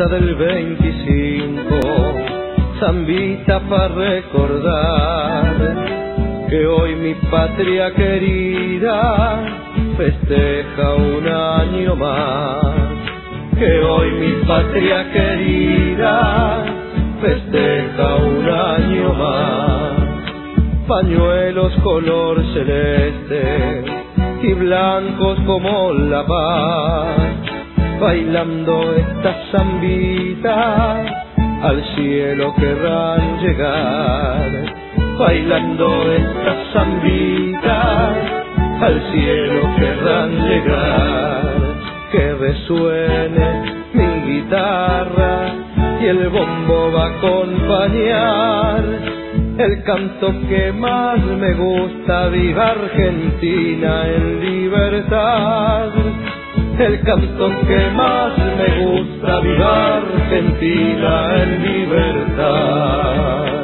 zambita del 25, zambita para recordar que hoy mi patria querida festeja un año más, que hoy mi patria querida festeja un año más. Pañuelos color celeste y blancos como la paz, bailando esta zambita al cielo querrán llegar, bailando esta zambita al cielo querrán llegar. Que resuene mi guitarra y el bombo va a acompañar el canto que más me gusta, viva Argentina en libertad. El canto que más me gusta, viva Argentina en libertad.